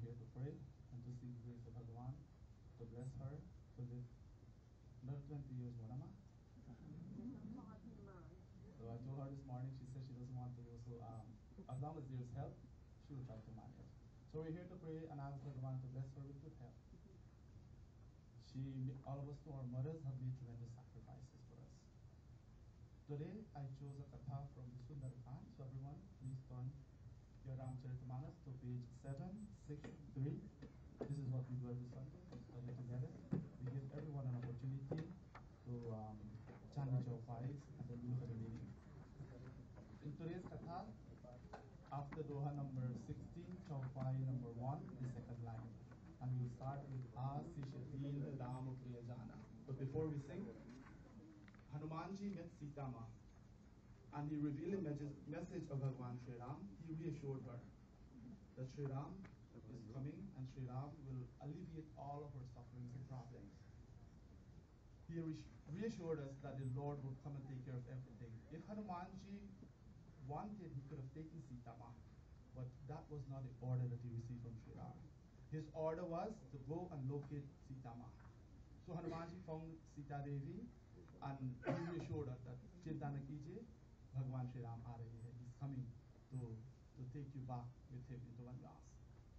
here to pray and to seek the grace of Bhagavan to bless her to live another 20 years more, Amma. So I told her this morning, she said she doesn't want to go, so as long as there's help, she will try to manage. So we're here to pray and ask Bhagavan to bless her with good health. All of us know our mothers have made tremendous sacrifices for us. Today, I chose a katha from the Sundarkand, so everyone, please turn your Ramcharitamanas to page 763. This is what we do every Sunday, we study together. We give everyone an opportunity to chant with your eyes and then we look at the meaning. In today's katha, after Doha number 16, Chaupai number 1, the second line. And we will start with Asishatin Ram Priyajana. But before we sing, Hanumanji met Sita Ma and he revealed a message of Bhagwan Sri Ram. He reassured her that Sri Ram is coming and Sri Ram will alleviate all of her sufferings and problems. He reassured us that the Lord would come and take care of everything. If Hanumanji wanted, he could have taken Sita Ma, but that was not the order that he received from Sri Ram. His order was to go and locate Sita Ma. So Hanumanji found Sita Devi and he reassured her that Chinta na kijiye, Bhagwan Sri Ram aa rahe hai. He's coming to take you back with him into Vanvas.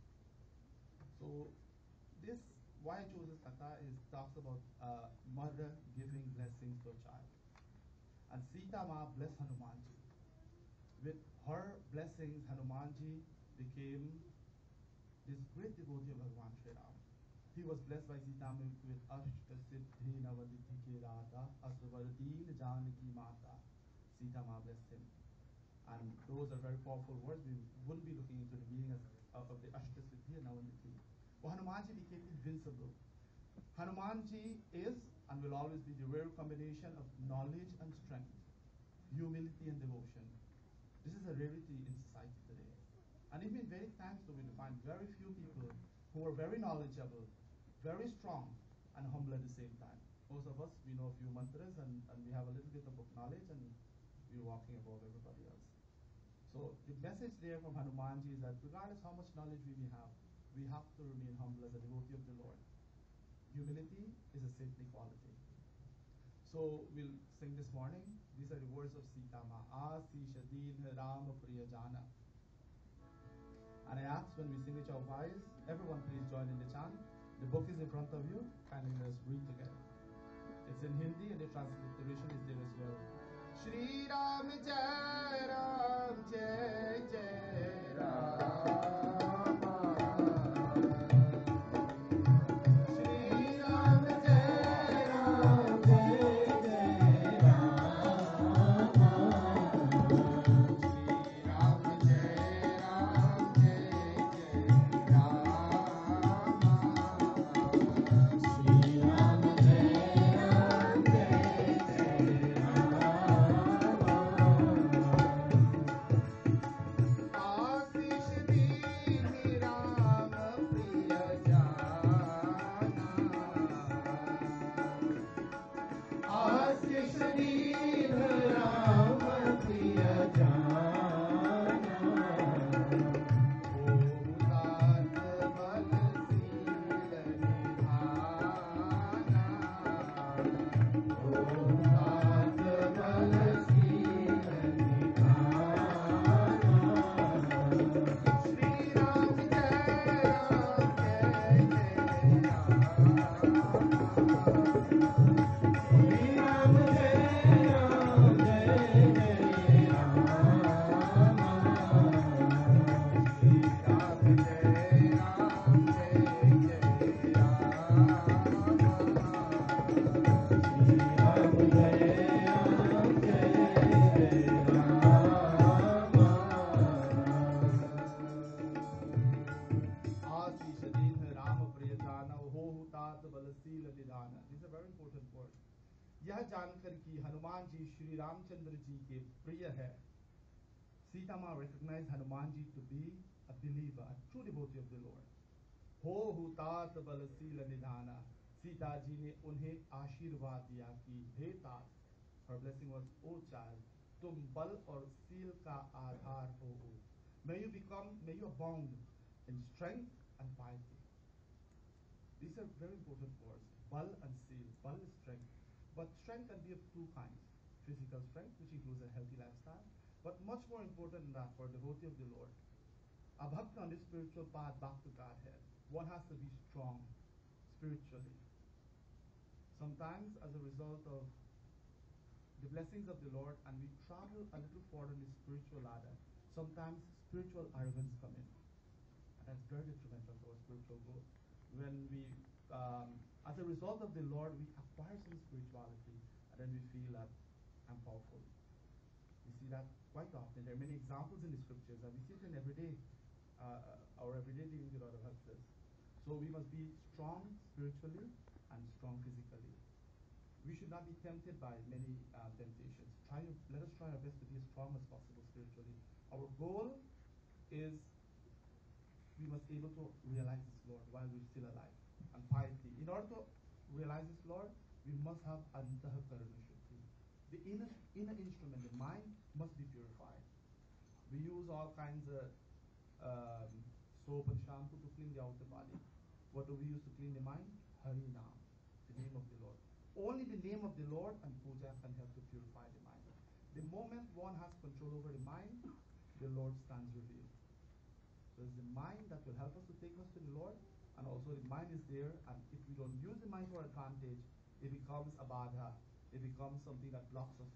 So this, why I chose this katha is talks about a mother giving blessings to a child. And Sita Ma blessed Hanumanji. With her blessings, Hanumanji became this great devotee of Bhagwan Sri Ram. He was blessed by Sita Ma with Ashta Siddhi Navaditi Ke Radha Asvardeen Janaki Mata. Sita Ma blessed him. And those are very powerful words. We wouldn't be looking into the meaning of the Ashta Siddhi and Navaditi. Well, Hanumanji became invincible. Hanumanji is and will always be the rare combination of knowledge and strength, humility and devotion. This is a rarity in society today. And it's been very thankful to find very few people who are very knowledgeable, very strong, and humble at the same time. Most of us, we know a few mantras and we have a little bit of book knowledge and we're walking above everybody else. So the message there from Hanumanji is that regardless how much knowledge we may have, we have to remain humble as a devotee of the Lord. Humility is a saintly quality. So we'll sing this morning. These are the words of Sita Ma. Asishadin Ram Priyajana. And I ask when we sing with your voice, everyone please join in the chant. The book is in front of you. Kindly let us read together. It's in Hindi and the transliteration is there as well. Shri Ram Jai Ram Jai Jai Ram. These are very important words. यह जानकर कि हनुमान जी श्री रामचंद्र जी के प्रिय है. Sita Ma recognized Hanuman ji to be a believer, a true devotee of the Lord. हो हुतात बलसील निधाना. Sita ji ने उन्हें आशीर्वाद दिया कि हे तात, her blessing was, O child, तुम बल और सील का आधार हो. May you abound in strength and piety. These are very important words. Bal and seal. Bal is strength. But strength can be of two kinds. Physical strength, which includes a healthy lifestyle. But much more important than that for a devotee of the Lord, a bhakta on this spiritual path back to Godhead, one has to be strong spiritually. Sometimes as a result of the blessings of the Lord and we travel a little further in the spiritual ladder, sometimes spiritual arrogance comes in. And that's very detrimental to our spiritual growth. When we, as a result of the Lord, we acquire some spirituality and then we feel that I'm powerful. We see that quite often. There are many examples in the scriptures and we see it in our everyday dealing with other helpless. So we must be strong spiritually and strong physically. We should not be tempted by many temptations. Let us try our best to be as strong as possible spiritually. Our goal is we must be able to realize this Lord while we're still alive. And piety. In order to realize this Lord, we must have antahkarana shuddhi. The inner instrument, the mind, must be purified. We use all kinds of soap and shampoo to clean the outer body. What do we use to clean the mind? Harinam, the name of the Lord. Only the name of the Lord and puja can help to purify the mind. The moment one has control over the mind, the Lord stands revealed. So it's the mind that will help us to take us to the Lord, and also the mind is there, and if we don't use the mind to our advantage, it becomes a badha. It becomes something that blocks us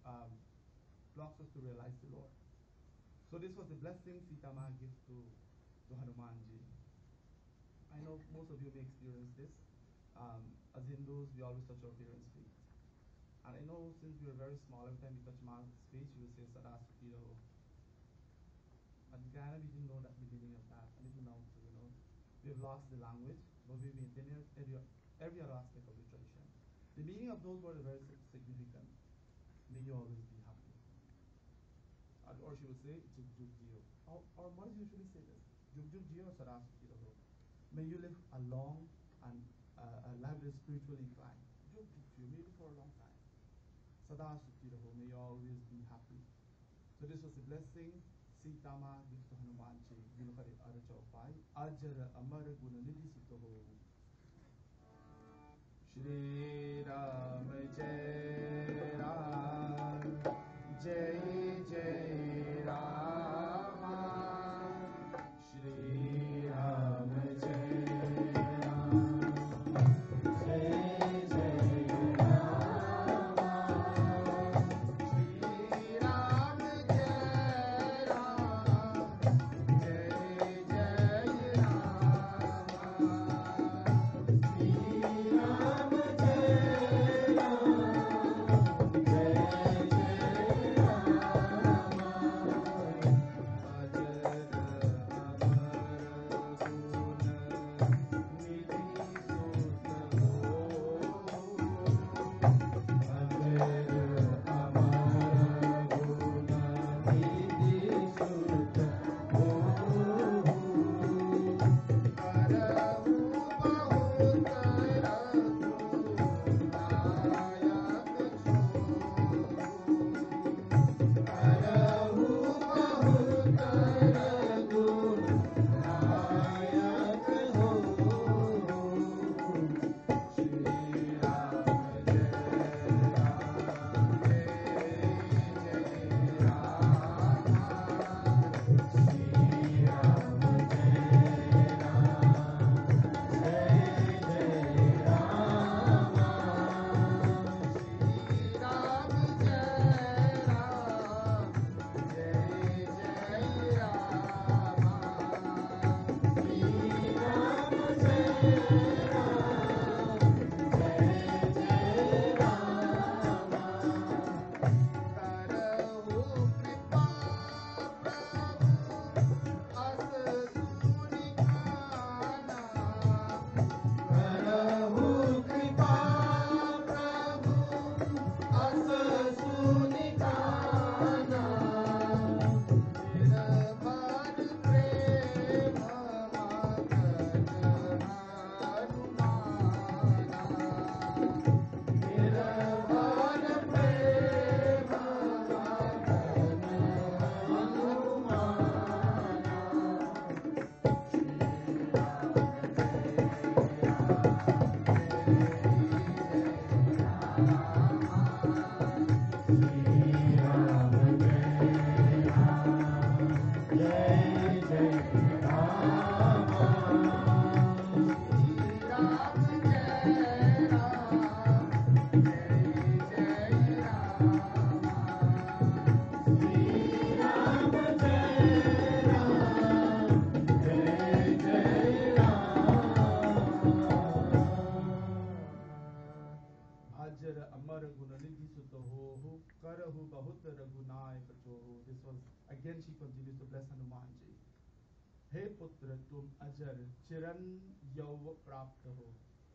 to realize the Lord. So this was the blessing Sita Ma gives to Hanumanji. I know most of you may experience this. As Hindus, we always touch our parents' feet. And I know since we were very small, every time we touch Ma's feet, she would say, Sada Sukiraho. At Ghana, we didn't know that the meaning of that. And even now, we've lost the language, but we maintain every other aspect of the tradition. The meaning of those words are very significant. May you always be happy. Or she would say, Juk Juk Jiyo. Our mothers usually say this. Juk Juk Jiyo Sada Sukiraho. May you live a long and a life that is spiritually inclined. Juk Juk Jiyo, maybe for a long time. Sada Sukiraho. May you always be happy. So this was the blessing Sita Ma gives to Hanumanji. Gilukari Arachapai. Ajara Amara Gunanidhi Sutaho. Shri Ram Jai Ram Jai Jai Rama. Shri Ram Jai Ram Jai Jai Rama. Shri Ram Jai Ram Jai Jai Rama. Shri Ram Jai Ram This was again she continues to bless Hanumanji. Hey putra tum ajar chiran yav prapta ho.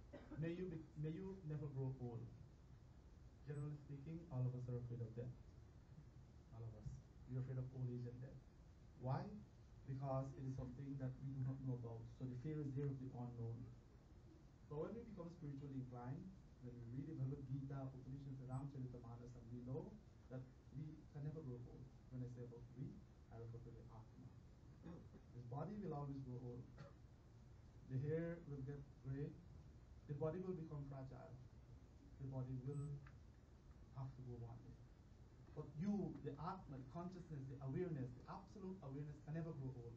May you never grow old. Generally speaking, all of us are afraid of death. All of us. We're afraid of old age and death. Why? Because it is something that we do not know about. So the fear is there of the unknown. But when we become spiritually inclined, when we read the Bhagavad Gita, Upanishads, Ramcharitamanas, and we know that we can never grow old. When I say about we, I refer to the Atma. This body will always grow old. The hair will get gray. The body will become fragile. The body will have to go one day. But you, the Atma, the consciousness, the awareness, the absolute awareness can never grow old.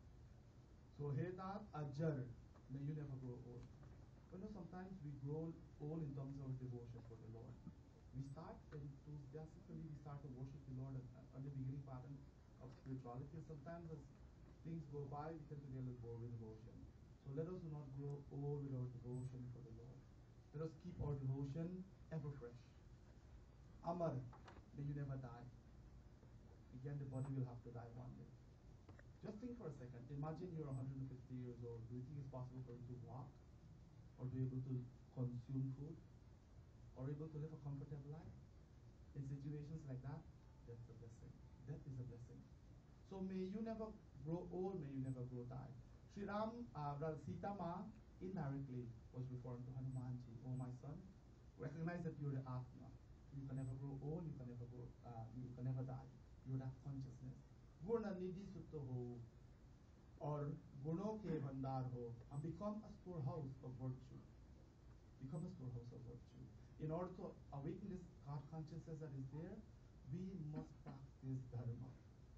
So here that ajar, may you never grow old. You know, sometimes we grow old in terms of devotion for the Lord. We start enthusiastically, we start to worship the Lord at the beginning pattern of spirituality. Sometimes as things go by, we tend to get a little bored with devotion. So let us not grow old with our devotion for the Lord. Let us keep our devotion ever fresh. Amar, may you never die. Again, the body will have to die one day. Just think for a second. Imagine you're 150 years old. Do you think it's possible for you to walk? Or be able to consume food? Or able to live a comfortable life? In situations like that, that's a blessing. Death is a blessing. So may you never grow old, may you never grow die. Sri Ram, Sita Ma, indirectly was referring to Hanumanji. Oh my son, recognize that you're the Atma. You can never grow old, you can never grow, you can never die. You're that consciousness. Gurna Nidhi Sutta ho, or Guno ke Bhandar ho, and become a storehouse of virtue. Become a storehouse of virtue. In order to awaken this God consciousness that is there, we must practice Dharma.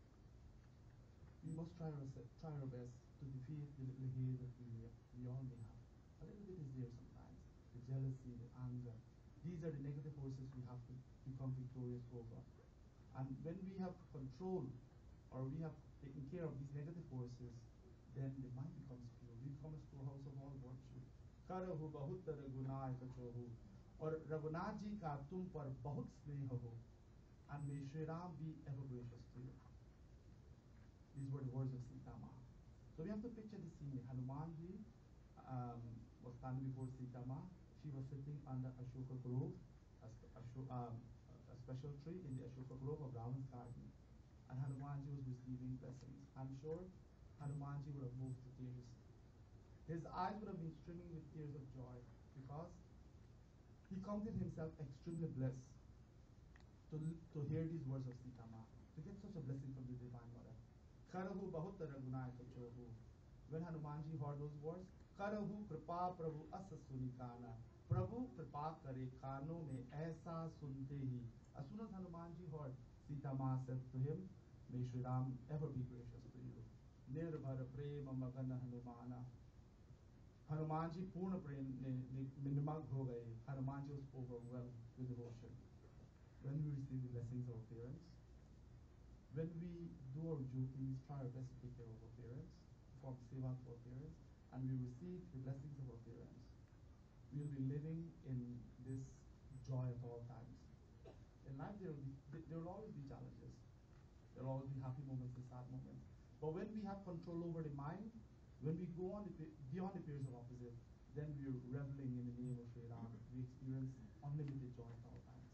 We must try our best to defeat the little hate that we all may have. A little bit is there sometimes. The jealousy, the anger. These are the negative forces we have to become victorious over. And when we have control, or we have taken care of these negative forces, then the mind becomes pure. We become a storehouse of all virtue. Karahu bahut ragunai kachohu. Or Raghunath ji ka tum par bahut sneha ho. And may Shri Ram be ever gracious to you. These were the words of Sita Ma. So we have to picture the scene. Hanuman ji was standing before Sita Ma. She was sitting under Ashoka Grove, a special tree in the Ashoka Grove of Ravan's garden. And Hanuman ji was receiving blessings. I'm sure Hanuman ji would have moved to tears. His eyes would have been streaming with tears of joy because he counted himself extremely blessed to hear these words of Sita Ma, to get such a blessing from the Divine Mother. Karahu bahut ragunai kachohu. When Hanumanji heard those words, Karahu kripa prabhu asa sunikana. Prabhu kripa kare kano mein aisa sunte hi. As soon as Hanumanji heard, Sita Ma said to him, may Shri Ram ever be gracious to you. Nirbhar prema magana Hanumana. Hanumanji Purna Prem Minimag ho gaye. Hanumanji was overwhelmed with devotion. When we receive the blessings of our parents, when we do our duties, try our best to take care of our parents, perform seva to our parents, and we receive the blessings of our parents, we'll be living in this joy at all times. In life, there will always be challenges. There will always be happy moments and sad moments. But when we have control over the mind, when we go on beyond the periods of opposite, then we're reveling in the name of Sri Ram. We experience unlimited joy at all times.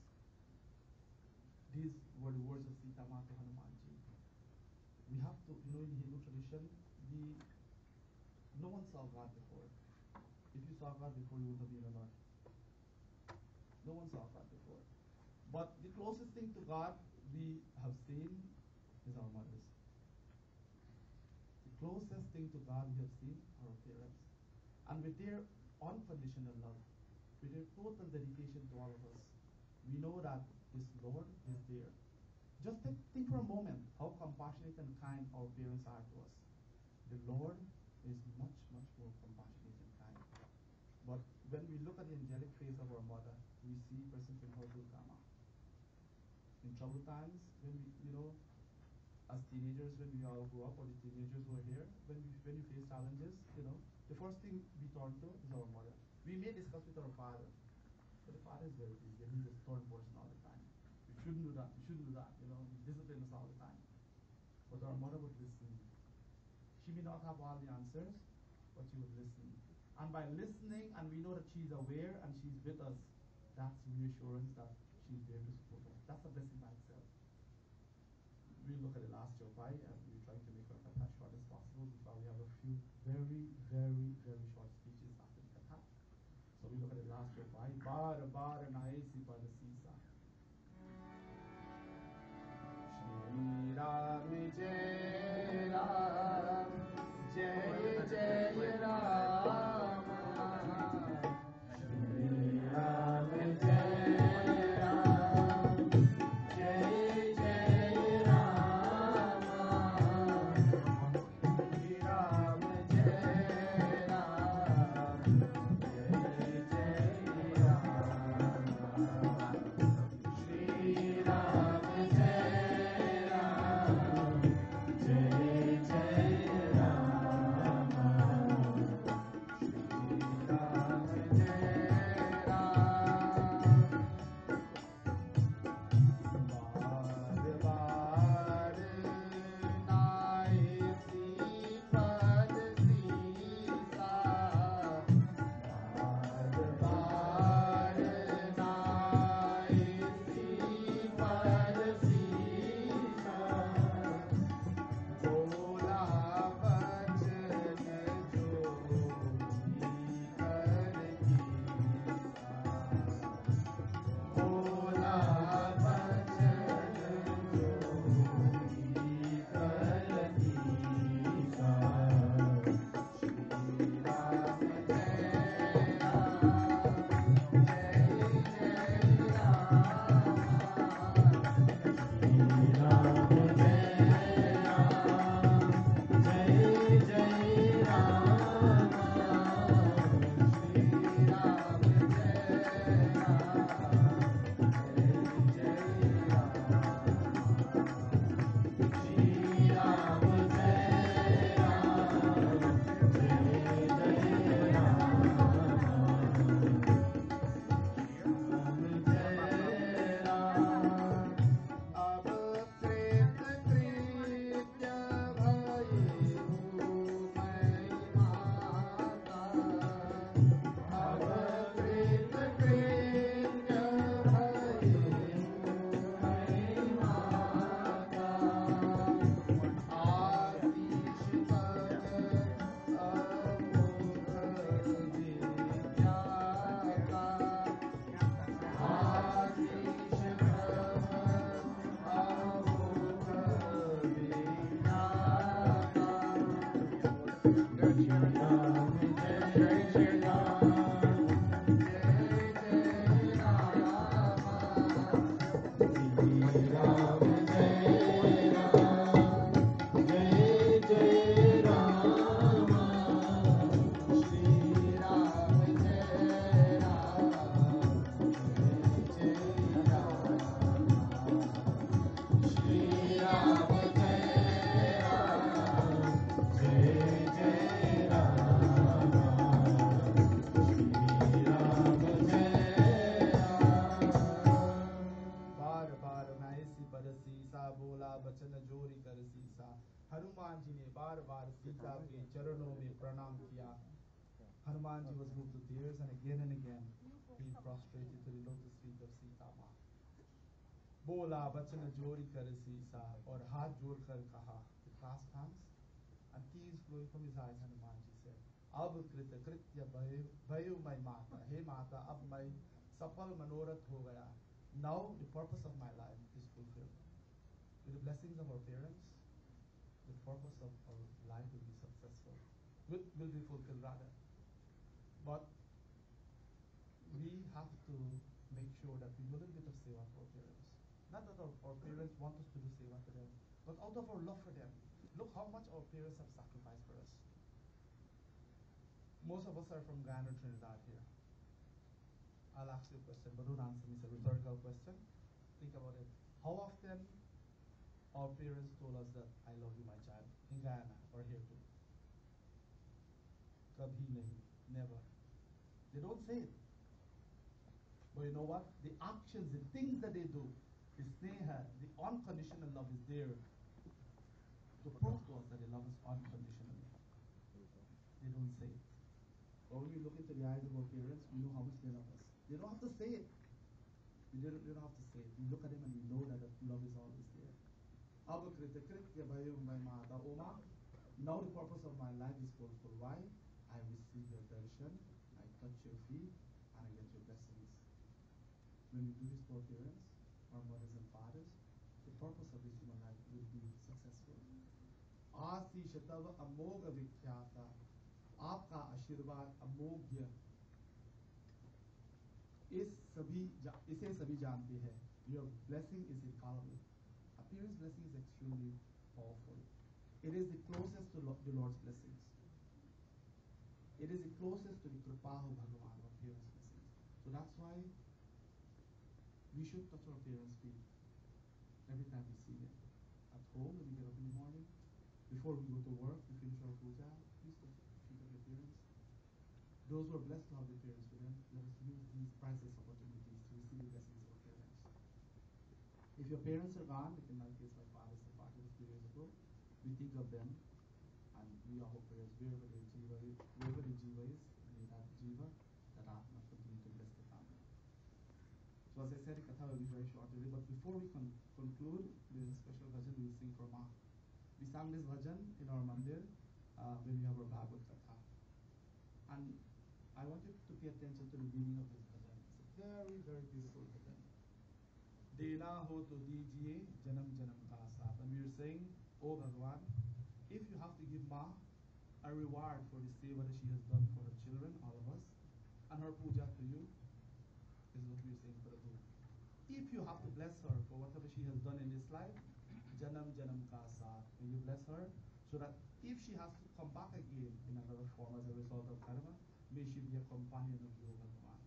These were the words of Sita Ma to Hanumanji. We have to, in the Hindu tradition, no one saw God before. If you saw God before, you would have been alone. No one saw God before. But the closest thing to God we have seen is our mothers. The closest thing to God we have seen are our parents. And with their unconditional love, with their total dedication to all of us, we know that this Lord is there. Just think for a moment how compassionate and kind our parents are to us. The Lord is much, much more compassionate and kind. But when we look at the angelic face of our mother, we see persons in her Durgama. In troubled times, when we, as teenagers, when we all grow up, or the teenagers who are here, when you face challenges, the first thing we turn to is our mother. We may discuss with our father, but the father is very busy and he's a stern person all the time. You shouldn't do that, you shouldn't do that, he disciplines us all the time. But our mother would listen. She may not have all the answers, but she would listen. And by listening, and we know that she's aware and she's with us, that's reassurance that she's there to support us. That's a blessing by itself. We'll look at the last Chopai, and we'll try to make our katha as short as possible because we have a few very, very, very short speeches after the katha. So we look at the last Chopai. Bar, bar, naisi bar sisa. Shri Ram Jai Ram, Jai Jai Ram. Shri Ram Jai Ram, Jai Jai Ram. Shri Ram Jai Ram, Jai Jai Ram. Shri Ram Jai Ram, Jai Jai Ram. Hanuman ji ने बार बार सीता के चरणों में प्रणाम किया. Hanuman ji was moved to tears and again he prostrated to the lotus feet of Sita Ma. बोला बचन जोरी कर सीसा और हाथ जोड़कर कहा, he clasped hands and tears flowing from his eyes. Hanuman ji said, अब कृत कृत्य भयो मैं माता, हे माता अब मैं सफल मनोरथ हो गया. Now the purpose of my life is fulfilled. With the blessings of our parents, the purpose of our life will be successful, will be fulfilled rather. But we have to make sure that we do a little bit of seva for our parents. Not that our parents want us to do seva for them, but out of our love for them, Look how much our parents have sacrificed for us. Most of us are from Ghana, Trinidad here. I'll ask you a question, but don't answer me. It's a rhetorical question. Think about it. How often our parents told us that I love you, my child, in Ghana or here too? Kabhi nahi, never. They don't say it. But you know what? The actions, the things that they do, the sneha, the unconditional love is there to prove to us that they love us unconditionally. They don't say it. But when we look into the eyes of our parents, we know how much they love us. They don't have to say it. They don't have to say it. We look at them and we know that love is always there. Now the purpose of my life is fulfilled. Why? I receive your darshan, I touch your feet, and I get your blessings. When we do this for our parents, our mothers and fathers, the purpose of this human life will be successful. Aasi Shatav Amoga Vikhyata, Aapka Ashirvad Amogya. इसे सभी जानते हैं. Your blessing is infallible. A parent's blessing is extremely powerful. It is the closest to the Lord's blessings. It is the closest to the Kripahu Bhagavan, our parents' blessings. So that's why we should touch our parents' feet every time we see them. At home, when we get up in the morning, before we go to work, we finish our puja, please touch the feet of your parents. Those who are blessed to have their parents with them, let us use these priceless opportunities to receive the blessings of our parents. If your parents are gone, like in my case, my father departed a few years ago, we think of them and we offer prayers wherever the jiva is, may that jiva, that Atma continue to bless the family. So as I said, the katha will be very short today, but before we conclude, there is a special bhajan we will sing for Ma. We sang this bhajan in our mandir when we have our Bhagavad Katha. And I want you to pay attention to the meaning of this bhajan. It's a very, very beautiful bhajan. Dena ho to dijiye janam janam ka saath. And we are saying, Oh Bhagavan, if you have to give Ma a reward for the seva that she has done for her children, all of us, and her puja to you, is what we are saying for the Guru. If you have to bless her for whatever she has done in this life, janam janam ka saath, may you bless her so that if she has to come back again in another form as a result of karma, may she be a companion of you, Bhagavan.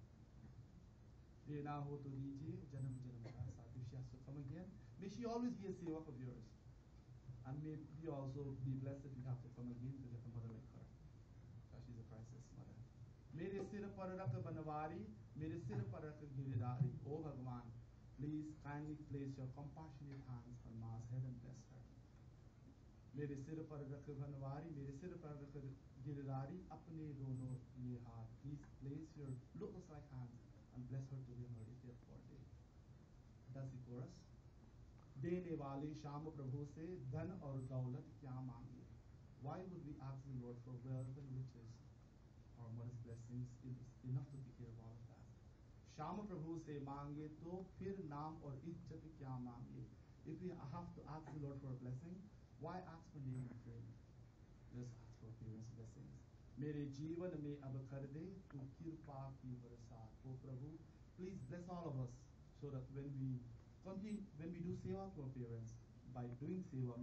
Dena ho to dijiye janam janam ka saath. If she has to come again, may she always be a sevak of yours. And may we also be blessed if we have to come again to get a mother like her. Because she's a priceless mother. Mere sir par rakh banwari, mere sir par rakh giridhari. Oh Bhagavan, please kindly place your compassionate hands on Ma's head and bless her. Mere sir par rakh banwari, mere sir par rakh giridhari, apne dono ye haath. Please place your lotus-like hands and bless her to her 80th birthday. That's the chorus. देने वाले श्याम प्रभु से धन और दौलत क्या मांगे? Why would we ask the Lord for wealth and riches? Our mother's blessings is enough to take care of all of that. Shyam प्रभु से मांगे तो फिर नाम और इज्जत क्या मांगे? If we have to ask the Lord for a blessing, why ask for name and fame? Just ask for parents' blessings. मेरे जीवन में अब कर दे तू कृपा की बरसात. Oh Prabhu, please bless all of us so that when we do seva to our parents, by doing seva,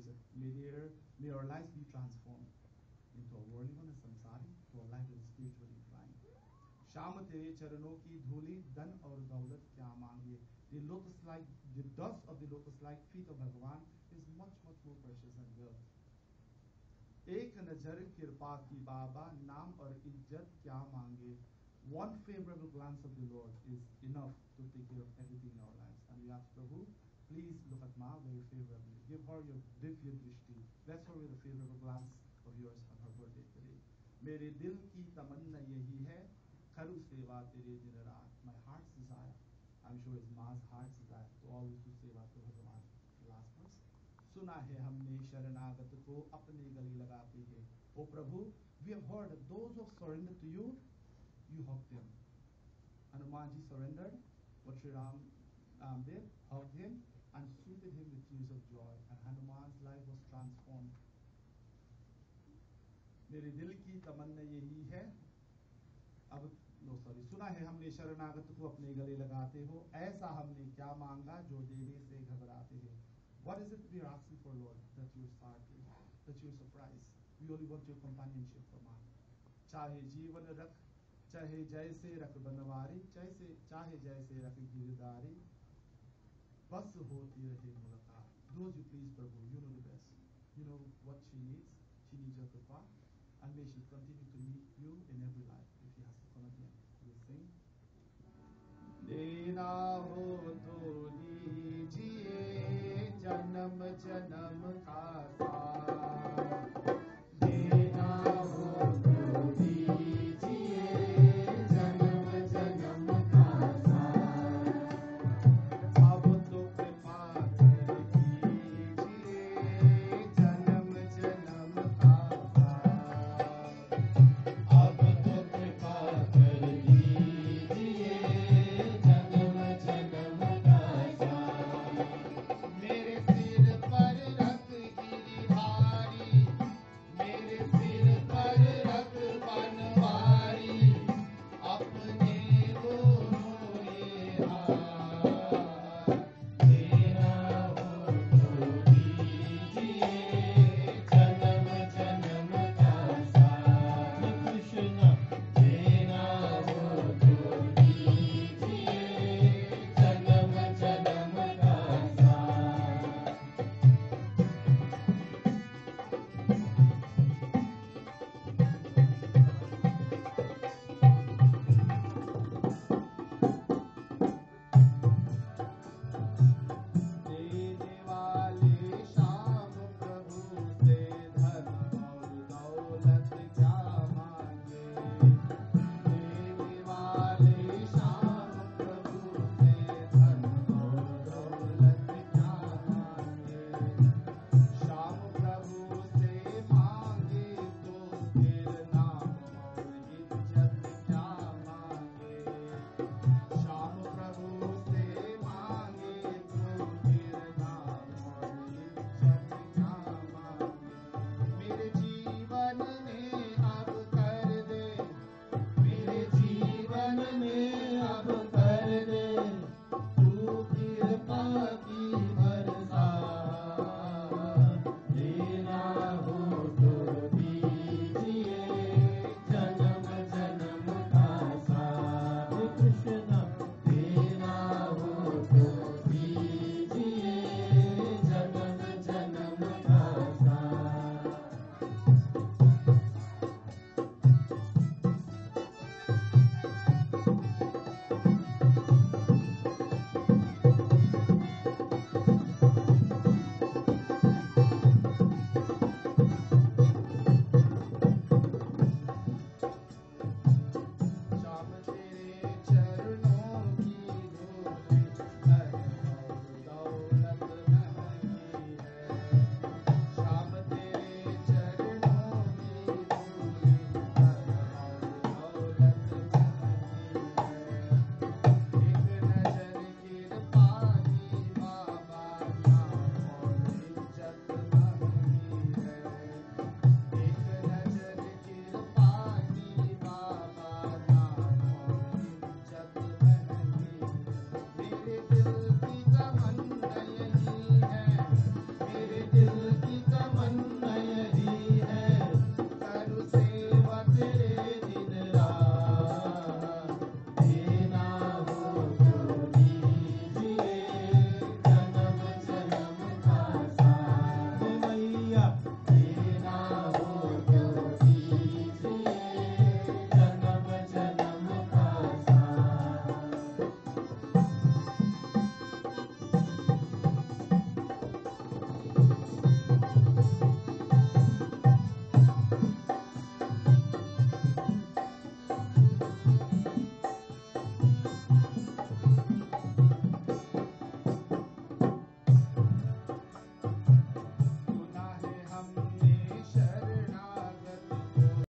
may our lives be transformed into a worldly one, a samsari, to a life that is spiritually inclined. Sham tere charanon ki dhuli, dhan aur daulat kya mange? The dust of the lotus-like feet of Bhagavan is much, much more precious than wealth. Ek nazar kirpa ki baba, naam aur ijjat kya mange? One favorable glance of the Lord is enough to take care of everything in our lives. And we ask Prabhu, please look at Ma very favorably. Give her your divya drishti. Bless her with a favorable glance of yours on her birthday today. Mere dil ki tamanna yahi hai, karu seva tere din raat. My heart's desire, I'm sure it's Ma's heart's desire, to always do seva to Bhagavan. The last verse. Suna hai humne sharanagat ko apne gali lagate hai. Oh Prabhu, we have heard that those who have surrendered to you, you hugged him. Hanumanji surrendered, but Sri Ram did, hugged him, and soothed him with tears of joy. And Hanuman's life was transformed. मेरे दिल की तमन्ना यही है, सुना है हमने शरणागत को अपने गले लगाते हो, ऐसा हमने क्या मांगा जो देने से घबराते हैं. What is it we are asking for, Lord, that you start with? that you're surprised. We only want your companionship for man. चाहे जीवन रख, चाहे जैसे रख बनवारी, चाहे जैसे रख गिरदारी, बस होती रहे मुलाकात. Do as you please, Prabhu. You know the best. You know what she needs. She needs your kripa, and may she continue to meet you in every life. If he has to come again, we'll sing. देना हो तो दीजिए जन्म जन्म का साथ.